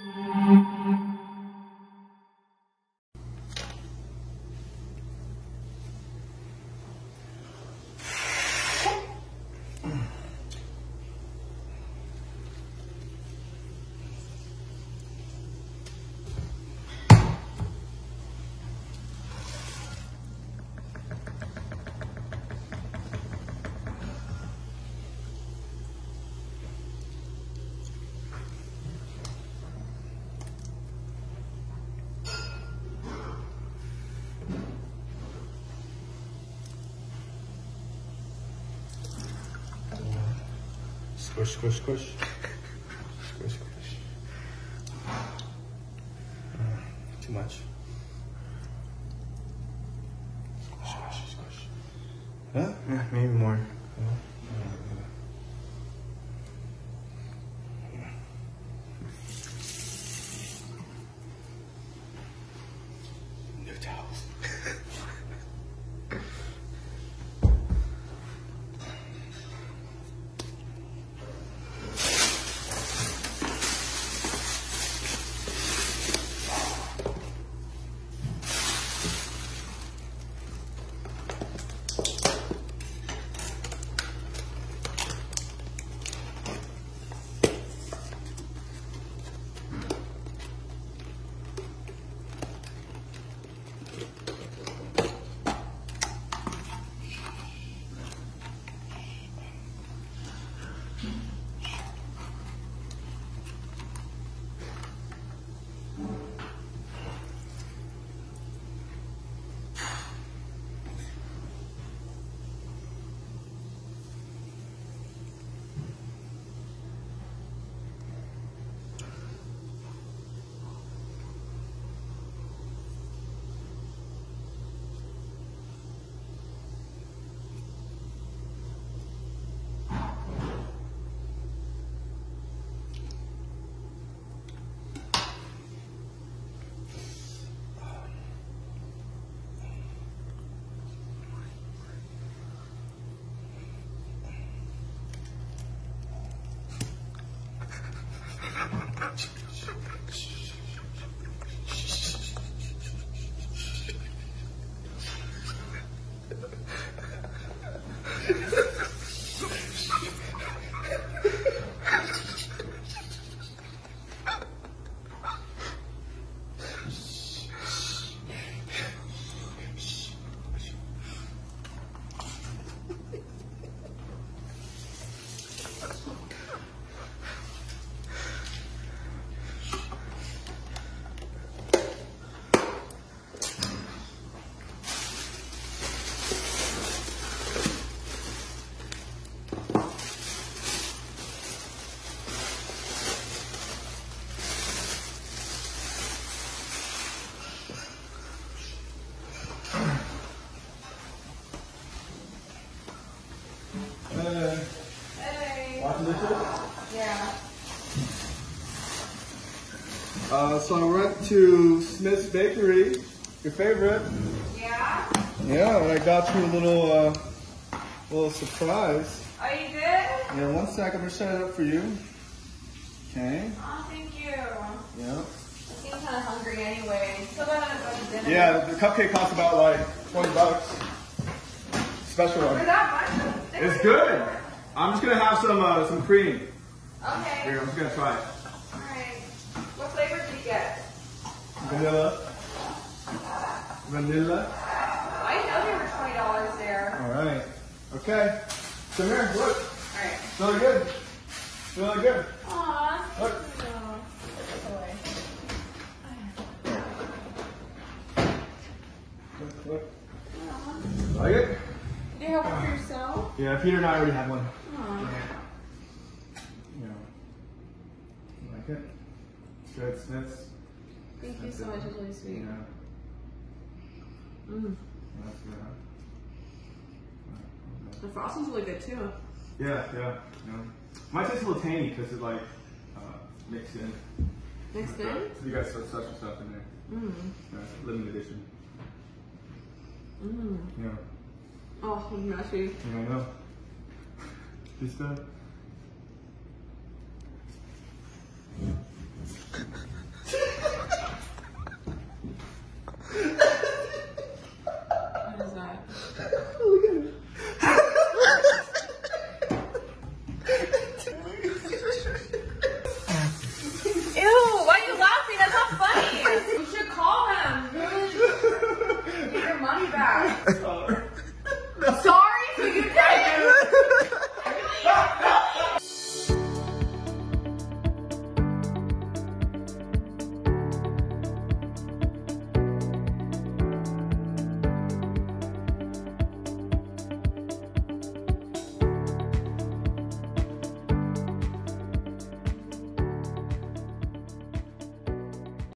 Squish, squish, squish. Squish, squish. Too much. Squish, squish, squish. Huh? Yeah, maybe more. New towels. Hey. Watching this shit? Yeah. So I went to Smith's Bakery, your favorite. Yeah? Yeah, and I got you a little surprise. Oh, you did? Yeah, one sec, I'm gonna set it up for you. Okay. Oh, thank you. Yeah. I seem kind of hungry anyway. Still gotta go to dinner. Yeah, the cupcake costs about like $20. Special For one. that much? It's good. I'm just gonna have some cream. Okay. Here, I'm just gonna try it. Alright. What flavor did you get? Vanilla. Vanilla. I didn't know they were $20 there. All right. Okay. Come here. Look. Alright. Feeling good. Feeling good. Aw. Look. No. Look. Look. Like it? Did you have one for yourself? Yeah, Peter and I already had one. Aw. Yeah. You like it? Good, Smiths. Thank you so much. It's really sweet. Yeah. Mm. That's good, huh? The frosting's really good too. Yeah, yeah. Mine tastes a little tangy because it like mixed in. Mixed in? So you guys put such and stuff in there. Mm. Yeah, limited edition. Mm. Yeah. Oh, I'm mushy. Yeah, I know. This stuff.